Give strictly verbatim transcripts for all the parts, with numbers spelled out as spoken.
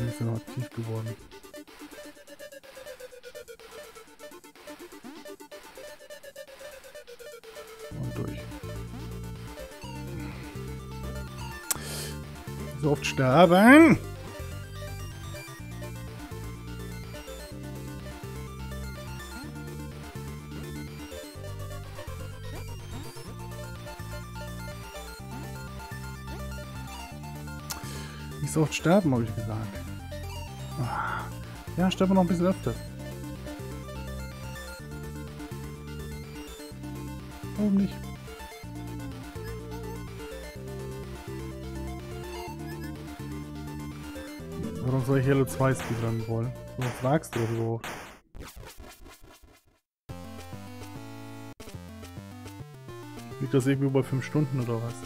ist er noch aktiv geworden. Und durch. So oft sterben! Nicht so oft sterben, habe ich gesagt. Ja, sterben wir noch ein bisschen öfter. Warum nicht? Warum soll ich Halo zwei speedrunnen wollen? Warum fragst du das überhaupt? Liegt das irgendwie bei fünf Stunden oder was?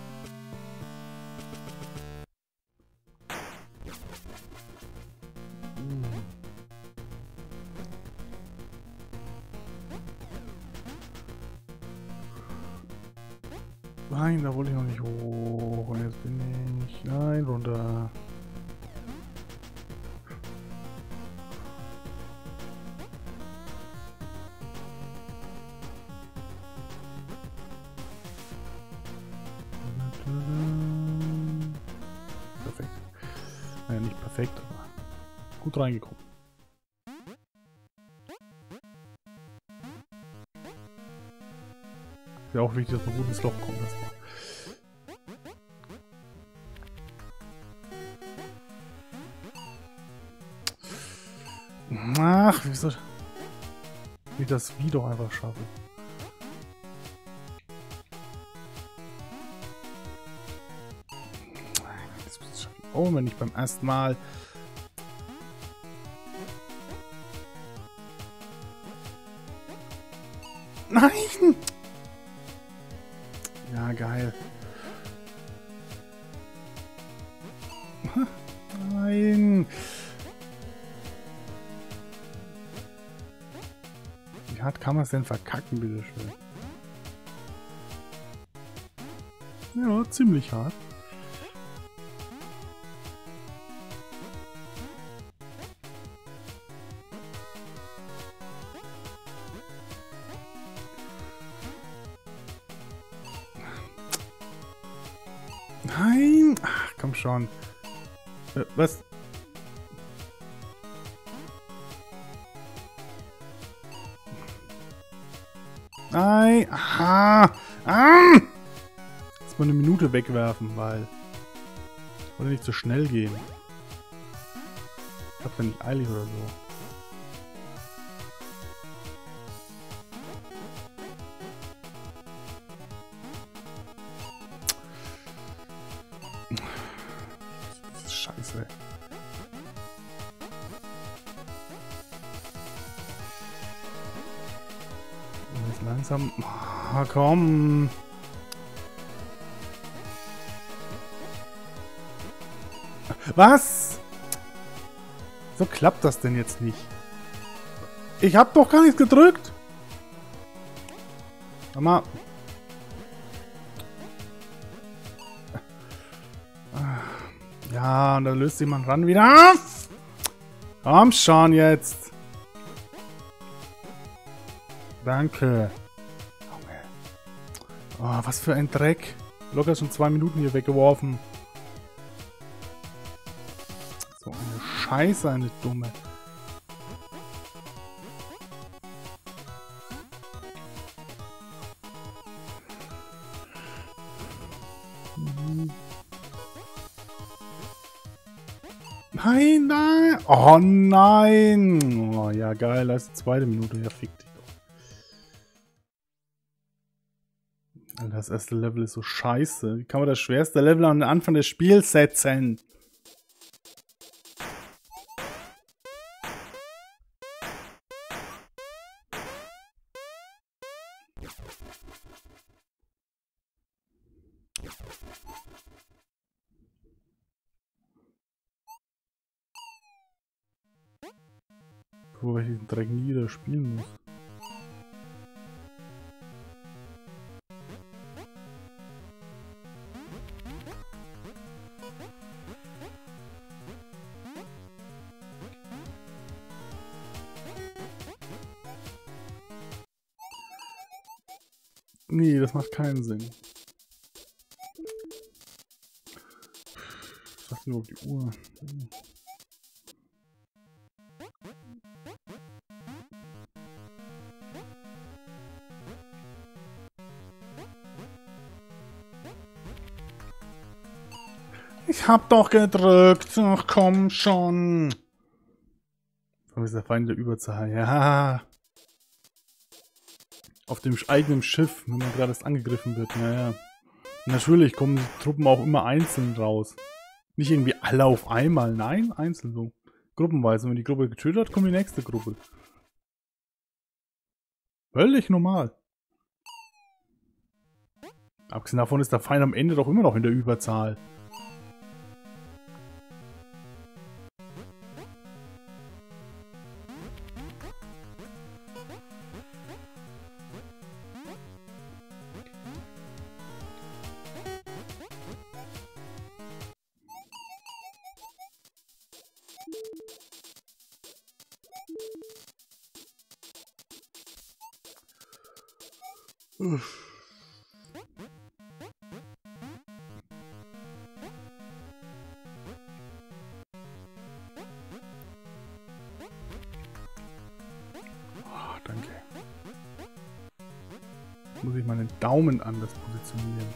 Nein, da wollte ich noch nicht hoch. Und jetzt bin ich... Nein, runter. Perfekt. Naja, nicht perfekt, aber gut reingekommen. Ist ja auch wichtig, dass man gut ins Loch kommt erstmal. Ach, wieso? Wie das Video einfach schaffe. Oh, wenn ich beim ersten Mal... Nein! Ja, geil. Nein! Wie hart kann man es denn verkacken, bitteschön? Ja, ziemlich hart. Nein! Ach, komm schon. Äh, was? Nein! Aha! Ah! Jetzt mal eine Minute wegwerfen, weil... Oder nicht zu schnell gehen. Ich hab ja nicht eilig oder so. Scheiße. Und jetzt langsam... Oh, komm! Was? So klappt das denn jetzt nicht? Ich hab doch gar nichts gedrückt! Mama... Ja, und da löst jemand ran wieder auf. Komm schon jetzt. Danke. Oh, was für ein Dreck. Locker schon zwei Minuten hier weggeworfen. So eine Scheiße, eine dumme. Mhm. Nein, nein! Oh nein! Oh ja, geil, das ist die zweite Minute. Ja, fick dich doch. Alter, das erste Level ist so scheiße. Wie kann man das schwerste Level an den Anfang des Spiels setzen? Wobei ich diesen Dreck nie wieder spielen muss. Nee, das macht keinen Sinn. Was sagt denn überhaupt die Uhr? Ich hab doch gedrückt. Ach komm schon. Warum ist der Feind der Überzahl? Ja. Auf dem eigenen Schiff, wenn man gerade erst angegriffen wird. Naja. Natürlich kommen die Truppen auch immer einzeln raus. Nicht irgendwie alle auf einmal. Nein, einzeln so. Gruppenweise. Wenn die Gruppe getötet hat, kommt die nächste Gruppe. Völlig normal. Abgesehen davon ist der Feind am Ende doch immer noch in der Überzahl. Uff. Oh, danke. Jetzt muss ich meinen Daumen anders positionieren.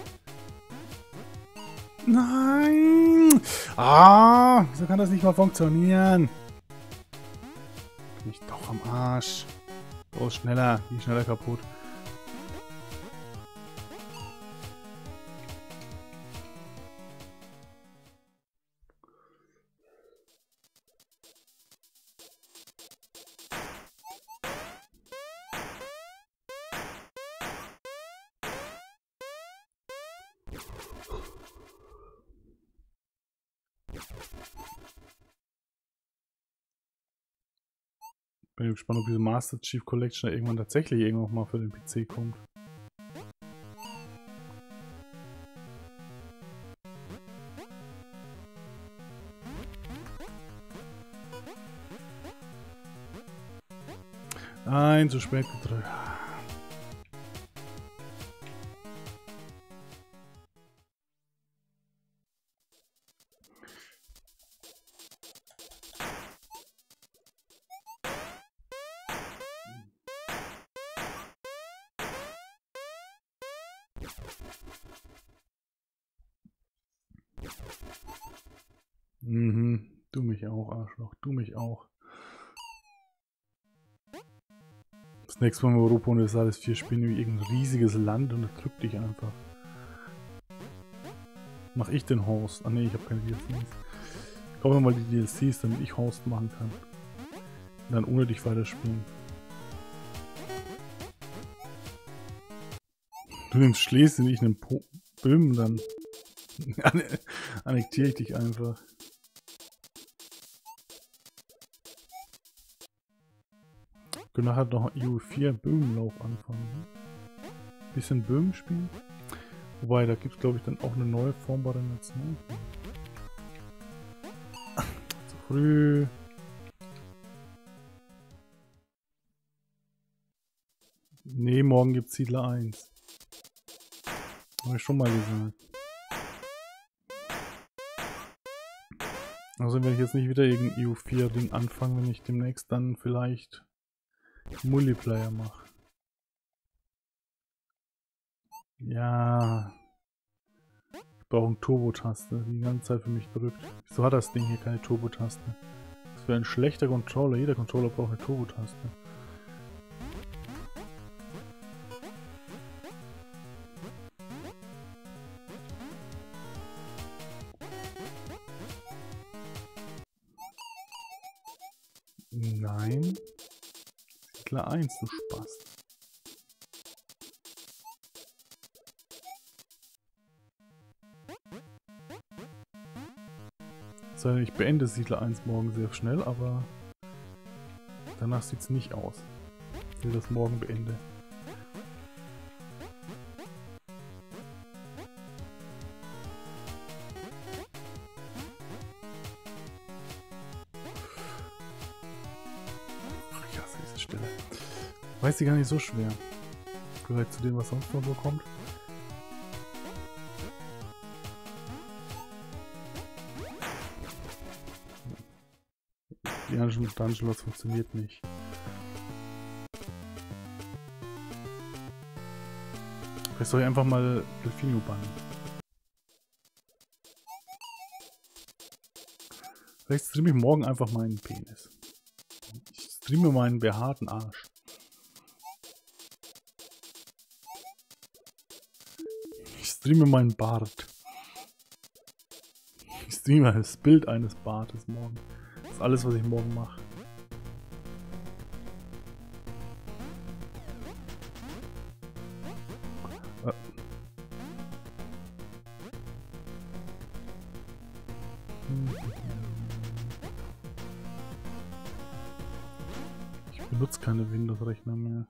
Nein! Ah! Wieso kann das nicht mal funktionieren? Bin ich doch am Arsch. Los, schneller. Die ist schneller kaputt. Bin gespannt, ob diese Master Chief Collection irgendwann tatsächlich irgendwann mal für den P C kommt. Nein, zu spät gedrückt. Mhm, du mich auch, Arschloch, du mich auch. Das nächste Mal in Europa und das alles vier Spiele wie irgendein riesiges Land und das drückt dich einfach. Mach ich den Host? Ah ne, ich habe keine D L Cs. Kaufe mal die D L Cs, damit ich Host machen kann. Und dann ohne dich weiterspielen. Du nimmst Schlesien, ich nehm po Böhmen, dann annektiere ich dich einfach. Wir können nachher noch E U vier Böhmenlauf anfangen. Bisschen Böhmen spielen. Wobei, da gibt es glaube ich dann auch eine neue formbare Nation. Zu früh. Nee, morgen gibt es Siedler eins. Habe ich schon mal gesagt. Also wenn ich jetzt nicht wieder irgendein E U vier Ding anfange, wenn ich demnächst dann vielleicht Multiplayer mache. Ja. Ich brauche eine Turbo-Taste, die die ganze Zeit für mich drückt. Wieso hat das Ding hier keine Turbo-Taste? Das wäre ein schlechter Controller. Jeder Controller braucht eine Turbo-Taste. Nein. Siedler eins, du Spaß. So, ich beende Siedler eins morgen sehr schnell, aber danach sieht es nicht aus. Ich will das morgen beende. Ach, ich hasse diese Stelle. Weiß sie gar nicht so schwer. Vergleich zu dem, was sonst noch so kommt. Die Dungeon funktioniert nicht. Vielleicht soll ich einfach mal Delfinio bannen. Vielleicht streame ich morgen einfach meinen Penis. Ich streame meinen behaarten Arsch. Ich streame meinen Bart. Ich streame das Bild eines Bartes morgen. Das ist alles, was ich morgen mache. Äh. Ich benutze keine Windows-Rechner mehr.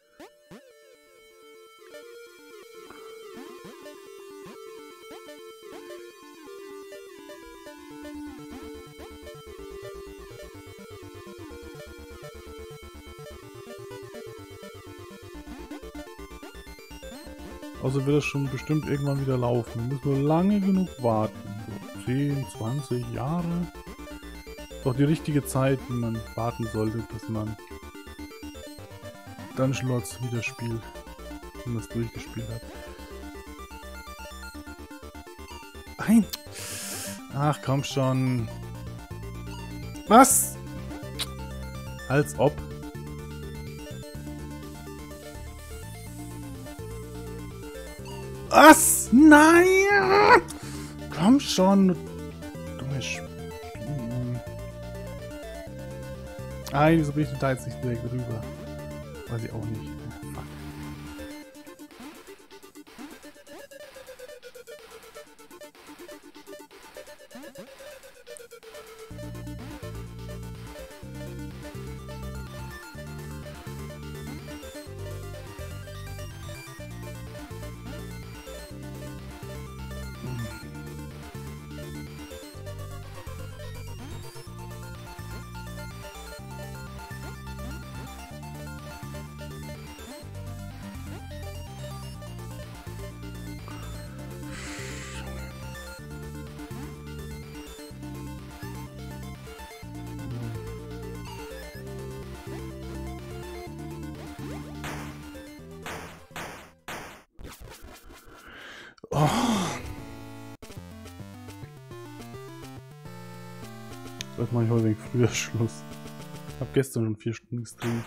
Also wird es schon bestimmt irgendwann wieder laufen. Wir müssen nur lange genug warten. So zehn, zwanzig Jahre. Doch die richtige Zeit, die man warten sollte, bis man Dungeon Lords wieder spielt. Wenn man es durchgespielt hat. Nein! Ach komm schon. Was? Als ob. Was? Nein! Komm schon, du dumme Sch... Nein, wieso bin ich da jetzt nicht direkt rüber? Weiß ich auch nicht. Fuck. Oh. Vielleicht mache ich heute wegen früher Schluss. Ich habe gestern schon vier Stunden gestreamt.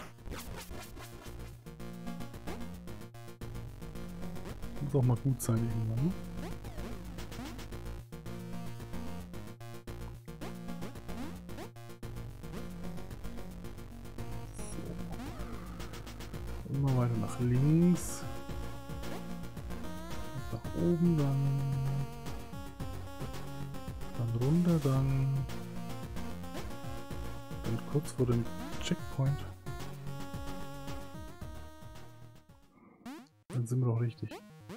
Muss auch mal gut sein irgendwann, ne? So. Immer weiter nach links. Nach oben, dann, dann runter, dann, dann kurz vor dem Checkpoint. Dann sind wir doch richtig.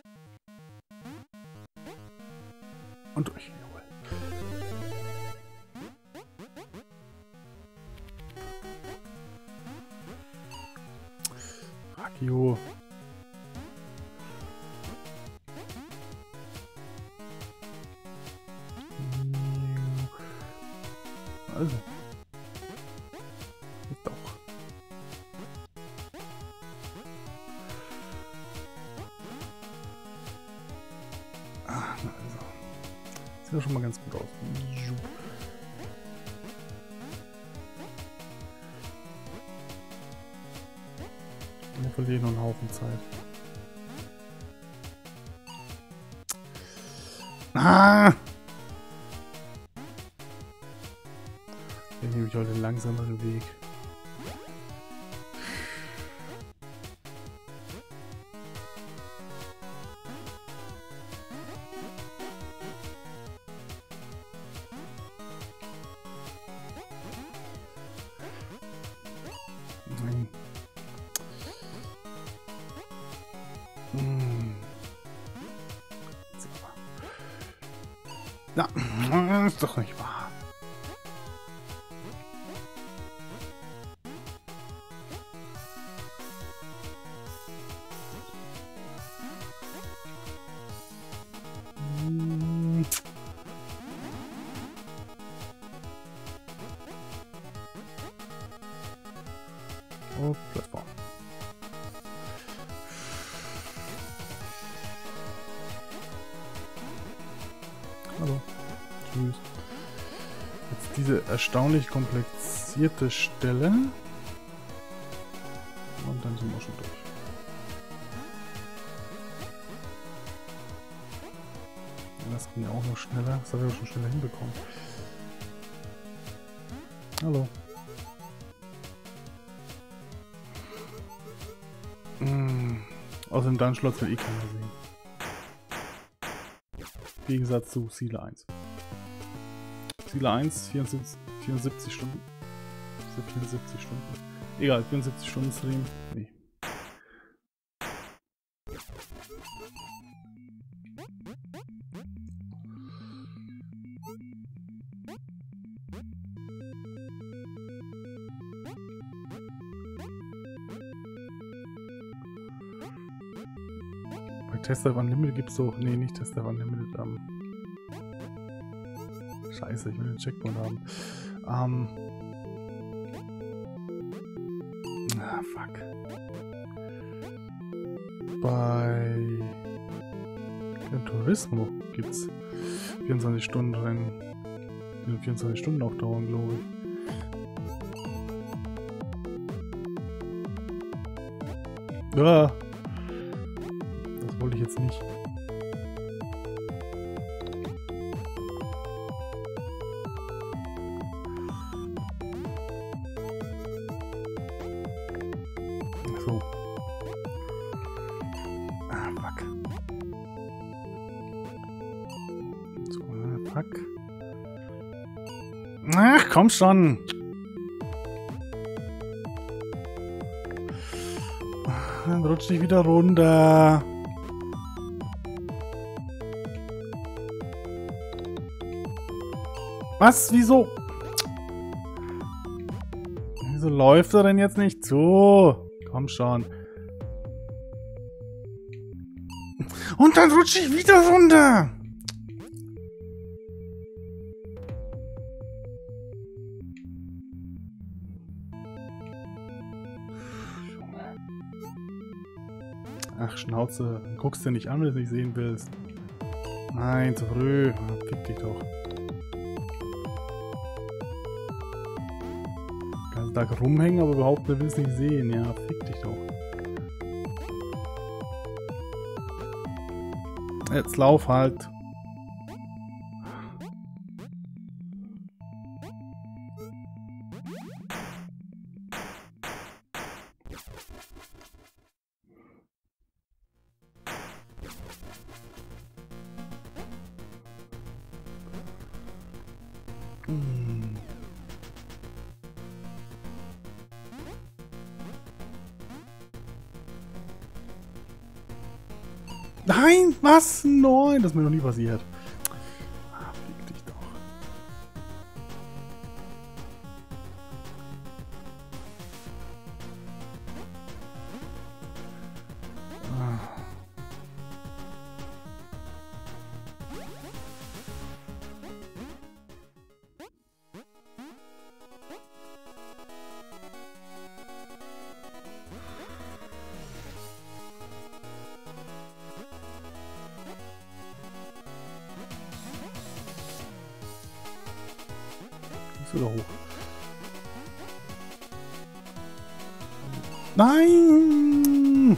Und durch, jawohl. Fuck you. Also. Doch. Ah, na also. Sieht ja schon mal ganz gut aus. Dann verliere ich noch einen Haufen Zeit. Ah! Dann nehme ich heute den langsameren Weg. Nein. Hm. So. Na, das ist doch nicht wahr. Oh, Plattform. Hallo. Tschüss. Jetzt diese erstaunlich komplizierte Stelle. Und dann sind wir schon durch. Das ging ja auch noch schneller. Das habe ich auch schon schneller hinbekommen. Hallo. Mmh. Aus dem Dungeon will eh keiner sehen. Im Gegensatz zu Ziele eins. Ziele eins, vierundsiebzig, vierundsiebzig Stunden. So vierundsiebzig Stunden. Egal, vierundsiebzig Stunden Stream. Nee. Bei Tester Unlimited gibt es doch. Nee, nicht Tester Unlimited. Ähm. Scheiße, ich will den Checkpoint haben. Ähm. Ah, fuck. Bei Gran Turismo gibt es vierundzwanzig Stunden Rennen. Die vierundzwanzig Stunden auch dauern, glaube ich. Ah, das wollte ich jetzt nicht. So. Ah, fuck. So, fuck. Ach, komm schon. Dann rutscht dich wieder runter. Was? Wieso? Wieso läuft er denn jetzt nicht so? Komm schon. Und dann rutsche ich wieder runter. Ach, Schnauze. Dann guckst du nicht an, wenn du es nicht sehen willst. Nein, zu früh. Fick dich doch. Den ganzen Tag rumhängen, aber überhaupt nicht willst nicht sehen. Ja, fick dich doch. Jetzt lauf halt. Hm. Nein, was? Nein, das ist mir noch nie passiert. Ah, fick dich doch. Ah. Oder hoch. Nein!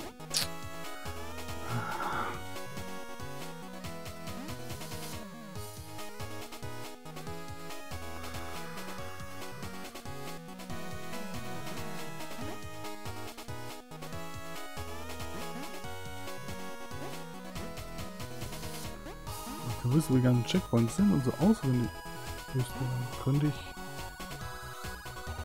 Du wirst, wo die ganzen Checkpoints sind und so auswendig. Könnte ich